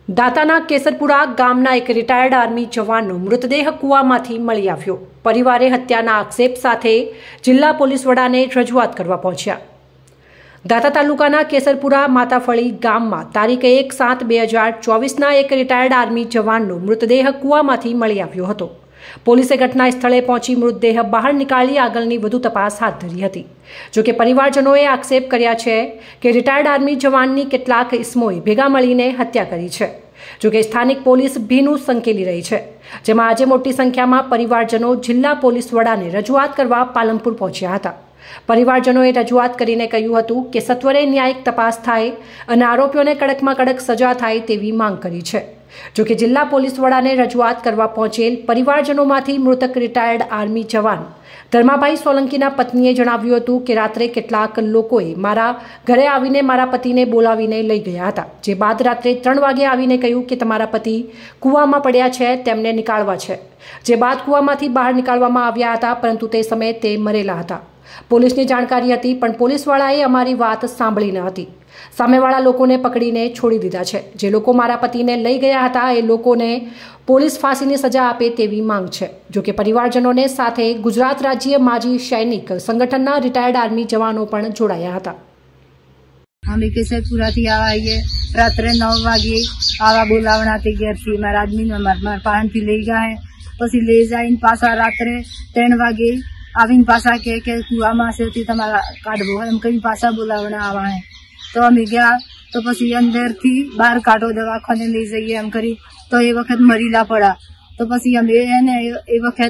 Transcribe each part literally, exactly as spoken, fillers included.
દાતાના કેસરપુરા ગામના એક retired army જવાનનો મૃતદેહ કૂવામાંથી મળી આવ્યો। પરિવારે હત્યાના આક્ષેપ સાથે જિલ્લા પોલીસ વડાને રજૂઆત કરવા પહોંચ્યા। દાતા તાલુકાના કેસરપુરા માતાફળી ગામમાં તારીખ એક સાત બે હજાર ચોવીસના એક રિટાયર્ડ આર્મી જવાનનો મૃતદેહ કૂવામાંથી મળી આવ્યો હતો। પોલીસે ઘટના સ્થળે પહોંચી મૃતદેહ બહાર નીકાળી આગળની વધુ તપાસ હાથ ધરી હતી। જો કે પરિવારજનોએ આક્ષેપ કર્યા છે કે રિટાયર્ડ આર્મી જવાનની કેટલાક ઇસમોએ ભેગા મળીને હત્યા કરી છે। જો કે સ્થાનિક પોલીસ ભીનું સંકેલી રહી છે, જેમાં આજે મોટી સંખ્યામાં પરિવારજનો જિલ્લા પોલીસ વડાને રજૂઆત કરવા પાલનપુર પહોંચ્યા હતા। પરિવારજનોએ રજૂઆત કરીને કહ્યું હતું કે સત્વરે ન્યાયિક તપાસ થાય અને આરોપીઓને કડકમાં કડક સજા થાય તેવી માંગ કરી છે। જો કે જિલ્લા પોલીસ વડાને રજૂઆત કરવા પહોંચેલ પરિવારજનોમાંથી મૃતક રિટાયર્ડ આર્મી જવાન ધર્માભાઈ સોલંકીના પત્નીએ જણાવ્યું હતું કે રાત્રે કેટલાક લોકોએ મારા ઘરે આવીને મારા પતિને બોલાવીને લઈ ગયા હતા, જે બાદ રાત્રે ત્રણ વાગે આવીને કહ્યું કે તમારા પતિ કૂવામાં પડ્યા છે, તેમને નીકાળવા છે। જે બાદ કૂવામાંથી બહાર નીકાળવામાં આવ્યા હતા, પરંતુ તે સમયે તે મરેલા હતા। પોલીસની જાણકારી હતી, પણ પોલીસવાળાએ અમારી વાત સાંભળી ન હતી। સામેવાળા લોકોને પકડીને છોડી દીધા છે। જે લોકો મારા પતિને લઈ ગયા હતા એ લોકોને પોલીસ ફાંસીની સજા આપે તેવી માંગ છે। જો કે પરિવારજનોને સાથે ગુજરાત રાજ્ય માજી સૈનિક સંગઠનના રિટાયર્ડ આર્મી જવાનો પણ જોડાયા હતા। અમે કેસરપુરાથી આવીએ રાત્રે નવ વાગે આવા બોલાવણાથી ઘેરથી મારા આદમીને મારા પાનથી લઈ ગયા, પછી લઈ જઈને પાછા રાત્રે ત્રણ વાગે આવીને પાછા કે કે કુવામાં છે તમારા કાઢવો એમ કઈ પાછા બોલાવણા આવા હે। તો અમે ગયા તો પછી અંદરથી બહાર કાઢો, દવાખાને લઈ જઈએ એમ કરી, તો એ વખત મરીલા પડ્યા। તો પછી અમે એને એ વખત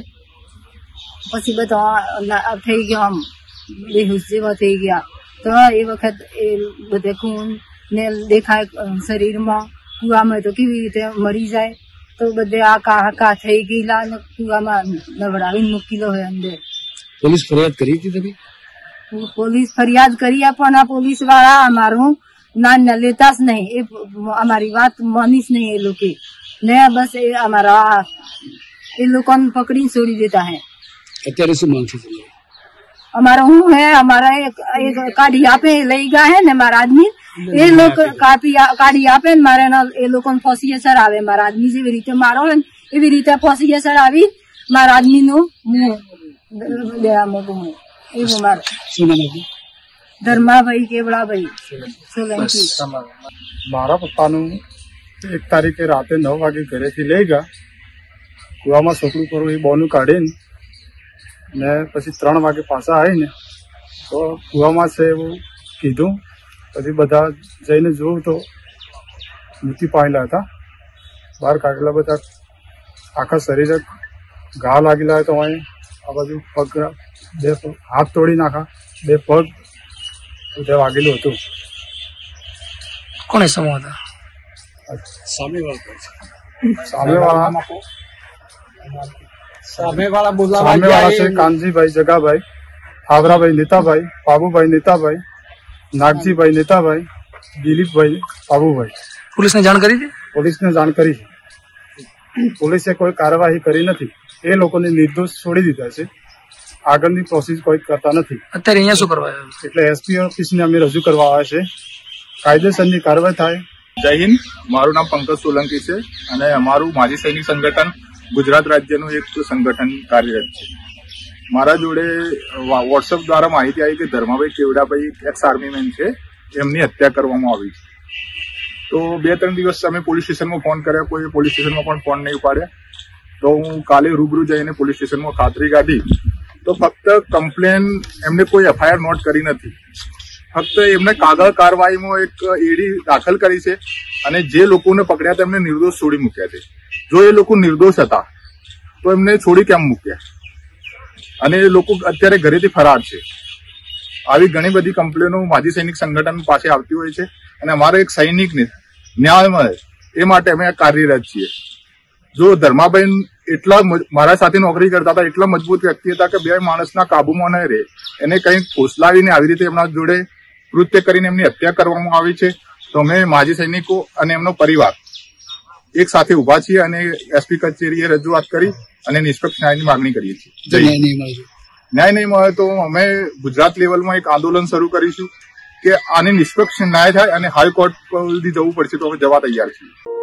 પછી બધા થઈ ગયા, આમ બેહોશ જેવા થઈ ગયા। તો એ વખત એ બધે ખૂન ને દેખાય શરીરમાં, કુવામાં તો કેવી રીતે મરી જાય, તો બધે આકા હાકા થઈ ગયેલા ને કુવામાં નવડાવીને મૂકેલો હોય અંદર। પોલીસ ફરિયાદ કરી હતી તમે? પોલીસ ફરિયાદ કરી, પણ આ પોલીસ વાળા અમારું ના લેતા જ નહીં, એ અમારી વાત માનીશ નહીં એ લોકો ને, બસ એ અમારા એ લોકોને પકડીને છોડી દેતા હે। અત્યારે શું માંગ છે તમારી? અમારા હું હે અમારા કાઢી આપે, લઈ ગયા હે ને મારા આદમી, એ લોકો કાઢી આપે ને મારે એ લોકોને ફોસી અસર આવે। મારા આદમી જેવી રીતે મારો હોય ને એવી રીતે ફોસી અસર આવી મારા આદમી નું લેવા મોટું હું એવું મારે ધર્માભાઈ કેવડાભાઈ સોલંકી। મારા પપ્પાનું એક તારીખે રાતે નવ વાગે ઘરેથી લઈ ગયા, કુવામાં છોકરું કરવું એ બોનું કાઢીને ને પછી ત્રણ વાગે પાછા આવીને તો કુવામાં છે એવું કીધું। પછી બધા જઈને જોયું તો મૃત્યુ પામેલા હતા, બહાર કાઢેલા બધા આખા શરીરે ઘા લાગેલા હતા। તો અહીં આ બાજુ પગ બે હાથ તોડી નાખા, બે પગ બધે વાગેલું હતું। કોને સમૂહ હતા? સામેવાળા સામેવાળા સામેવાળા છે કાનજીભાઈ જગાભાઈ, ફાવરાભાઈ નીતાભાઈ, બાબુભાઈ નીતાભાઈ, નાગજીભાઈ નીતાભાઈ, દિલીપભાઈ બાબુભાઈ। પોલીસને જાણ કરી હતી? પોલીસને જાણ કરી, પોલીસે કોઈ કાર્યવાહી કરી નથી। એ લોકોને નિર્દોષ છોડી દીધા છે, આગળની પ્રોસેસ કોઈ કરતા નથી। અત્યારે અહીંયા શું કરવા આવ્યા? એટલે એસપી ઓફિસને અમે રજૂ કરવા આવ્યા છે, કાયદેસરની કાર્યવાહી થાય। જય હિન્દ, મારું નામ પંકજ સોલંકી છે અને અમારું માજી સૈનિક સંગઠન ગુજરાત રાજ્યનું એક સંગઠન કાર્યરત છે। મારા જોડે વોટ્સઅપ દ્વારા માહિતી આવી કે ધર્માભાઈ કેવડાભાઈ એક્સ આર્મીમેન છે, એમની હત્યા કરવામાં આવી છે। તો બે ત્રણ દિવસ અમે પોલીસ સ્ટેશનમાં ફોન કર્યા, કોઈ પોલીસ સ્ટેશનમાં પણ ફોન નહીં ઉપાડ્યા। તો હું કાલે રૂબરૂ જઈને પોલીસ સ્ટેશનમાં ખાતરી કાઢી, તો ફક્ત કમ્પ્લેન એમને કોઈ એફઆઈઆર નોટ કરી નથી, ફક્ત એમને કાગળ કાર્યવાહીમાં એક એડી દાખલ કરી છે અને જે લોકોને પકડ્યા તેમને નિર્દોષ છોડી મૂક્યા છે। જો એ લોકો નિર્દોષ હતા તો એમને છોડી કેમ મૂક્યા? અને એ લોકો અત્યારે ઘરેથી ફરાર છે। આવી ઘણી બધી કમ્પ્લેનો માજી સૈનિક સંગઠન પાસે આવતી હોય છે અને અમારા એક સૈનિકને ન્યાય મળે એ માટે અમે કાર્યરત છીએ। જો ધર્માભાઈ એટલા મારા સાથે નોકરી કરતા હતા, એટલા મજબૂત વ્યક્તિ હતા કે બે માણસના કાબુમાં ન રહે, એને કંઈક ફોસલાવીને આવી રીતે એમના જોડે કૃત્ય કરીને એમની હત્યા કરવામાં આવી છે। તો અમે માજી સૈનિકો અને એમનો પરિવાર એક સાથે ઉભા છીએ અને એસપી કચેરીએ રજૂઆત કરી અને નિષ્પક્ષ ન્યાયની માગણી કરીએ છીએ। ન્યાય નહીં મળે તો અમે ગુજરાત લેવલમાં એક આંદોલન શરૂ કરીશું કે આને નિષ્પક્ષ ન્યાય થાય અને હાઈકોર્ટ સુધી જવું પડશે તો અમે જવા તૈયાર છીએ।